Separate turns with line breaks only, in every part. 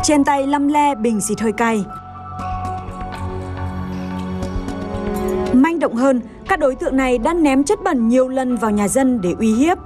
Trên tay lăm le bình xịt hơi cay. Manh động hơn, các đối tượng này đã ném chất bẩn nhiều lần vào nhà dân để uy hiếp.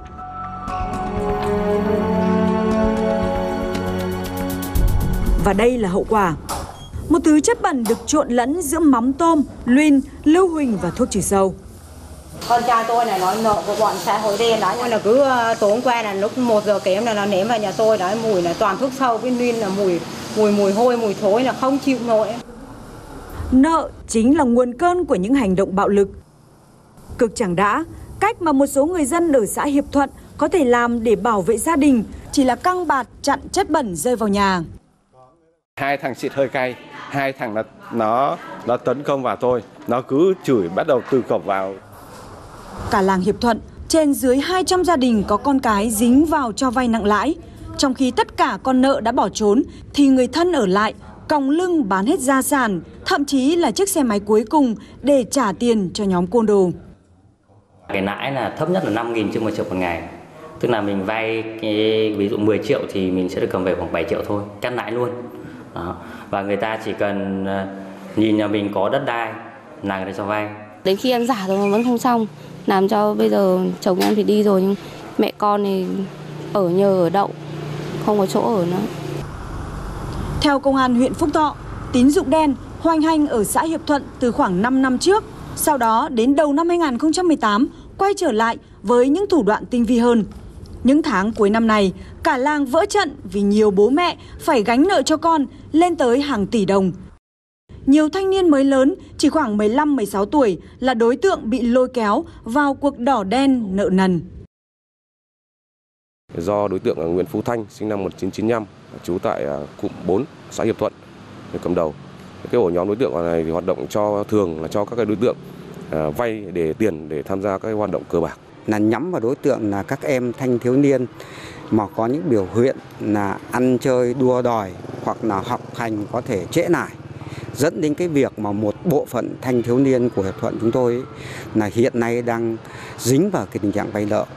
Và đây là hậu quả. Một thứ chất bẩn được trộn lẫn giữa mắm tôm, luyên, lưu huỳnh và thuốc trừ sâu.
Con trai tôi này nó nợ của bọn xã hội đen đó, nhưng là cứ tối hôm qua là lúc 1 giờ kém là nó ném vào nhà tôi đấy, mùi là toàn thuốc sâu với luyên, là mùi hôi, mùi thối là không chịu nổi.
Nợ chính là nguồn cơn của những hành động bạo lực. Cực chẳng đã, cách mà một số người dân ở xã Hiệp Thuận có thể làm để bảo vệ gia đình chỉ là căng bạt chặn chất bẩn rơi vào nhà.
2 thằng xịt hơi cay, 2 thằng nó tấn công vào tôi, nó cứ chửi bắt đầu từ cổng vào.
Cả làng Hiệp Thuận, trên dưới 200 gia đình có con cái dính vào cho vay nặng lãi. Trong khi tất cả con nợ đã bỏ trốn, thì người thân ở lại, còng lưng bán hết gia sản, thậm chí là chiếc xe máy cuối cùng để trả tiền cho nhóm côn đồ.
Cái lãi là thấp nhất là 5.000 trên 1 triệu một ngày. Tức là mình vay ví dụ 10 triệu thì mình sẽ được cầm về khoảng 7 triệu thôi, cắt lãi luôn. Đó. Và người ta chỉ cần nhìn nhà mình có đất đai là người ta cho vay.
Đến khi em giả rồi mà vẫn không xong, làm cho bây giờ chồng em thì đi rồi nhưng mẹ con thì ở nhờ ở đậu, không có chỗ ở nữa.
Theo Công an huyện Phúc Thọ, tín dụng đen hoành hành ở xã Hiệp Thuận từ khoảng 5 năm trước. Sau đó đến đầu năm 2018 quay trở lại với những thủ đoạn tinh vi hơn. Những tháng cuối năm này, cả làng vỡ trận vì nhiều bố mẹ phải gánh nợ cho con lên tới hàng tỷ đồng. Nhiều thanh niên mới lớn, chỉ khoảng 15-16 tuổi là đối tượng bị lôi kéo vào cuộc đỏ đen nợ nần.
Do đối tượng Nguyễn Phú Thanh, sinh năm 1995, trú tại cụm 4, xã Hiệp Thuận, để cầm đầu. Cái ổ nhóm đối tượng này thì hoạt động thường là cho các đối tượng vay để tiền để tham gia các hoạt động cờ bạc.
Là nhắm vào đối tượng là các em thanh thiếu niên mà có những biểu hiện là ăn chơi đua đòi hoặc là học hành có thể trễ nải, dẫn đến cái việc mà một bộ phận thanh thiếu niên của Hiệp Thuận chúng tôi là hiện nay đang dính vào cái tình trạng vay nợ.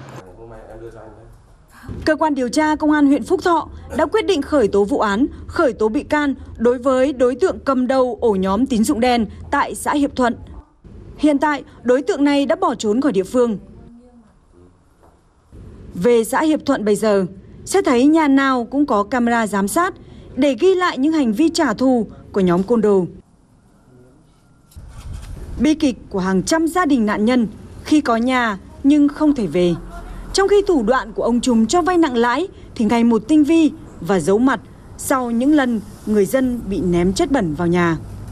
Cơ quan điều tra Công an huyện Phúc Thọ đã quyết định khởi tố vụ án, khởi tố bị can đối với đối tượng cầm đầu ổ nhóm tín dụng đen tại xã Hiệp Thuận. Hiện tại, đối tượng này đã bỏ trốn khỏi địa phương. Về xã Hiệp Thuận bây giờ, sẽ thấy nhà nào cũng có camera giám sát để ghi lại những hành vi trả thù của nhóm côn đồ. Bi kịch của hàng trăm gia đình nạn nhân khi có nhà nhưng không thể về. Trong khi thủ đoạn của ông trùm cho vay nặng lãi thì ngày một tinh vi và giấu mặt sau những lần người dân bị ném chất bẩn vào nhà.